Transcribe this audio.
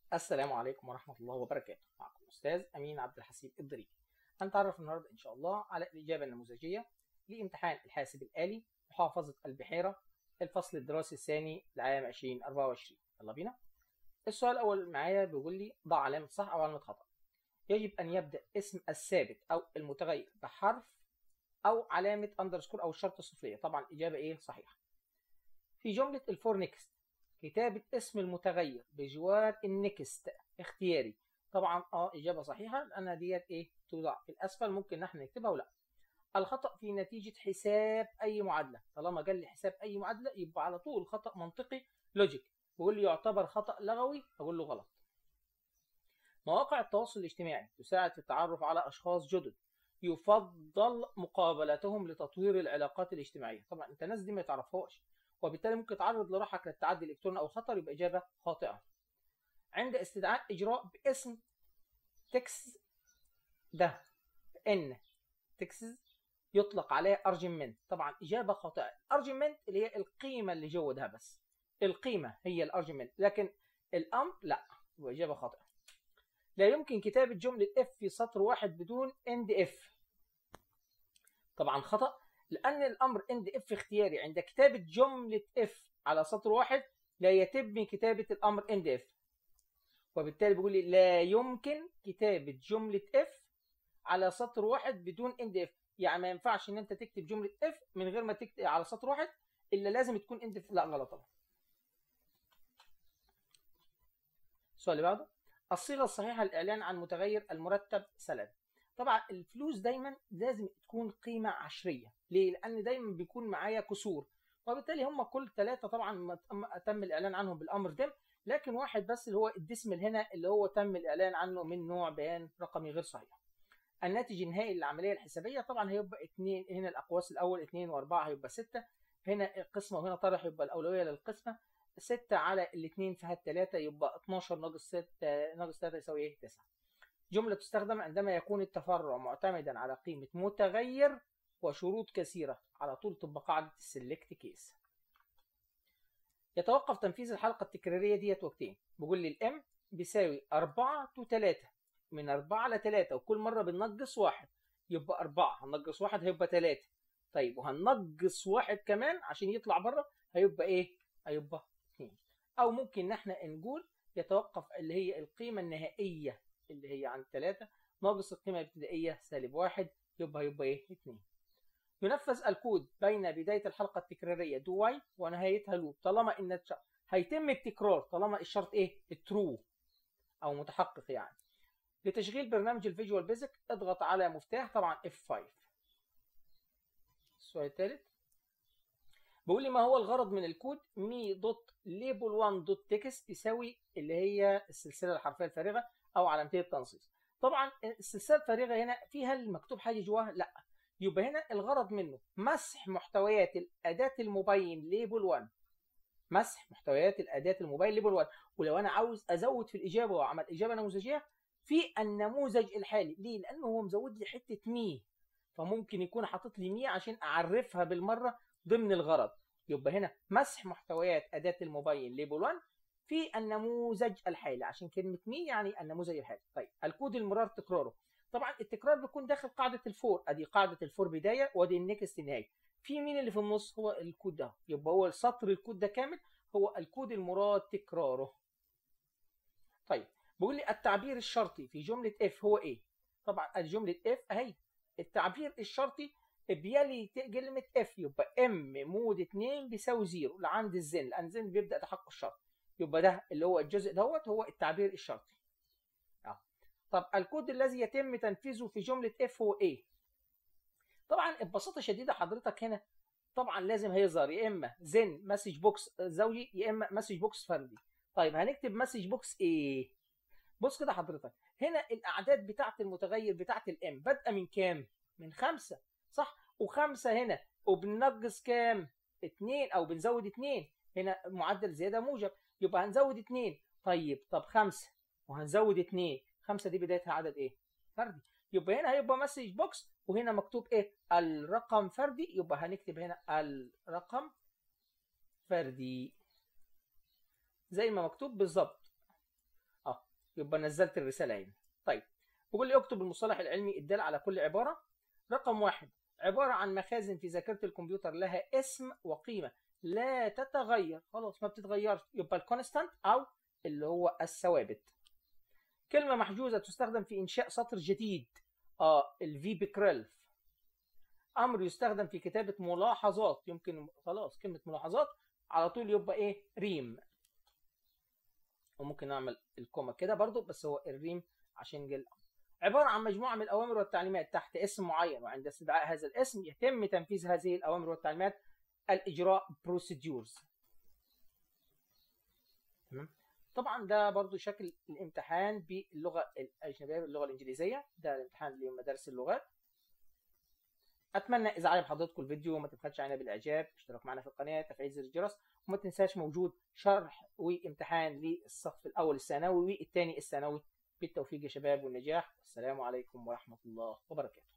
السلام عليكم ورحمة الله وبركاته. معكم أستاذ أمين عبد الحسيب الضريبي. هنتعرف النهاردة إن شاء الله على الإجابة النموذجية لامتحان الحاسب الآلي محافظة البحيرة الفصل الدراسي الثاني لعام 2024. يلا بينا. السؤال الأول معايا بيقول لي ضع علامة صح أو علامة خطأ. يجب أن يبدأ اسم الثابت أو المتغير بحرف أو علامة أندرسكور أو الشرطة السفلية. طبعا الإجابة إيه؟ صحيحة. في جملة الفور نيكست كتابة اسم المتغير بجوار النكست اختياري. طبعا إجابة صحيحة لأنها ديت إيه؟ توضع في الأسفل، ممكن نحن نكتبها ولا. الخطأ في نتيجة حساب أي معادلة. طالما قال لي حساب أي معادلة يبقى على طول خطأ منطقي لوجيك. بيقول لي يعتبر خطأ لغوي، أقول له غلط. مواقع التواصل الاجتماعي تساعد في التعرف على أشخاص جدد، يفضل مقابلتهم لتطوير العلاقات الاجتماعية. طبعا أنت الناس دي ما تعرفهاش، وبالتالي ممكن تعرض لروحك للتعدي الإلكتروني أو خطر، يبقى إجابة خاطئة. عند استدعاء إجراء باسم تكس ده إن تكسز يطلق عليه أرجمنت. طبعا إجابة خاطئة. أرجمنت اللي هي القيمة اللي جوه ده، بس القيمة هي الأرجمنت، لكن الأمر لا، يبقى إجابة خاطئة. لا يمكن كتابة جملة اف في سطر واحد بدون اند اف. طبعا خطأ، لأن الأمر اند اف اختياري. عند كتابة جملة اف على سطر واحد لا يتم كتابة الأمر اند اف، وبالتالي بيقول لي لا يمكن كتابة جملة اف على سطر واحد بدون اند اف. يعني ما ينفعش ان انت تكتب جملة اف من غير ما تكتب على سطر واحد، الا لازم تكون اند اف. لا غلط طبعا. السؤال اللي بعده، الصيغة الصحيحة للإعلان عن متغير المرتب سلبي. طبعا الفلوس دايما لازم تكون قيمة عشرية. ليه؟ لأن دايما بيكون معايا كسور، وبالتالي هم كل ثلاثة طبعا تم الإعلان عنهم بالأمر ده، لكن واحد بس اللي هو الديسمل هنا اللي هو تم الإعلان عنه من نوع بيان رقمي غير صحيح. الناتج النهائي للعملية الحسابية طبعا هيبقى 2. هنا الأقواس الأول 2 و4 هيبقى 6. هنا القسمة وهنا طرح، يبقى الأولوية للقسمة. 6 على الاثنين فيها الثلاثة، يبقى 12 ناقص 6 ناقص 3 يساوي ايه؟ 9. جملة تستخدم عندما يكون التفرع معتمدا على قيمة متغير وشروط كثيرة. على طول تبقى قاعدة السلكت كيس. يتوقف تنفيذ الحلقة التكرارية ديت وقتين. بيقول لي الام بيساوي 4 تو 3، من 4 ل 3، وكل مرة بننقص واحد، يبقى 4 هننقص واحد هيبقى 3. طيب وهننقص واحد كمان عشان يطلع بره، هيبقى ايه؟ هيبقى 2. او ممكن ان احنا نقول يتوقف اللي هي القيمة النهائية اللي هي عن 3 ناقص القيمة الابتدائية -1، يبقى ايه؟ 2. ينفذ الكود بين بداية الحلقة التكرارية دو واي ونهايتها لوب طالما ان هيتم التكرار طالما الشرط ايه؟ الترو او متحقق يعني. لتشغيل برنامج الفيجوال بيزك اضغط على مفتاح طبعا F5. السؤال الثالث بيقول لي ما هو الغرض من الكود مي دوت ليبل 1 دوت تكست يساوي اللي هي السلسله الحرفيه الفارغه او علامتين التنصيص. طبعا السلسله الفارغه هنا فيها المكتوب حاجه جواها؟ لا. يبقى هنا الغرض منه مسح محتويات الاداه المبين ليبل 1. مسح محتويات الاداه الموبايل ليبل 1. ولو انا عاوز ازود في الاجابه واعمل اجابه نموذجيه في النموذج الحالي، ليه؟ لانه هو مزود لي حته مي، فممكن يكون حاطط لي مي عشان اعرفها بالمره ضمن الغرض. يبقى هنا مسح محتويات اداه الموبايل ليبل 1 في النموذج الحالي، عشان كلمه مي يعني النموذج الحالي. طيب الكود المرار تكراره. طبعا التكرار بيكون داخل قاعده الفور. ادي قاعده الفور بدايه وادي النكست نهايه. في مين اللي في النص؟ هو الكود ده. يبقى هو سطر الكود ده كامل هو الكود المراد تكراره. طيب بيقول لي التعبير الشرطي في جملة اف هو ايه؟ طبعا الجملة اف اهي. التعبير الشرطي بيلي كلمة اف، يبقى ام مود 2 بيساوي 0 لعند الزن، لان الزن بيبدأ تحقق الشرط. يبقى ده اللي هو الجزء دوت هو التعبير الشرطي. طب الكود الذي يتم تنفيذه في جملة اف هو ايه؟ طبعا ببساطة شديدة حضرتك هنا طبعا لازم هيظهر يا اما زن مسج بوكس زوجي يا اما مسج بوكس فردي. طيب هنكتب مسج بوكس ايه؟ بص كده حضرتك، هنا الاعداد بتاعه المتغير بتاعه الام بادئه من كام؟ من 5 صح؟ و5 هنا وبننقص كام؟ 2 او بنزود 2. هنا معدل زياده موجب، يبقى هنزود 2. طب 5 وهنزود 2، 5 دي بدايتها عدد ايه؟ فردي. يبقى هنا هيبقى مسج بوكس وهنا مكتوب ايه؟ الرقم فردي، يبقى هنكتب هنا الرقم فردي زي ما مكتوب بالظبط. يبقى نزلت الرساله هنا. طيب بيقول لي اكتب المصطلح العلمي الدال على كل عباره. رقم 1 عباره عن مخازن في ذاكره الكمبيوتر لها اسم وقيمه لا تتغير، خلاص ما بتتغيرش، يبقى الكونستانت او اللي هو الثوابت. كلمه محجوزه تستخدم في انشاء سطر جديد، الفي بكريلف. امر يستخدم في كتابه ملاحظات، يمكن خلاص كلمه ملاحظات على طول يبقى ايه؟ ريم. وممكن نعمل الكوما كده برضو، بس هو الريم عشان جل. عباره عن مجموعه من الاوامر والتعليمات تحت اسم معين، وعند استدعاء هذا الاسم يتم تنفيذ هذه الاوامر والتعليمات، الاجراء بروسيدورز. تمام. طبعا ده برضو شكل الامتحان باللغه الاجنبيه باللغه الانجليزيه، ده الامتحان لمدارس اللغات. اتمنى اذا عجب حضراتكم الفيديو ما تبخلش علينا بالاعجاب، اشتراك معنا في القناه، تفعيل زر الجرس، وما تنساش موجود شرح وامتحان للصف الاول الثانوي والثاني الثانوي. بالتوفيق يا شباب والنجاح، والسلام عليكم ورحمه الله وبركاته.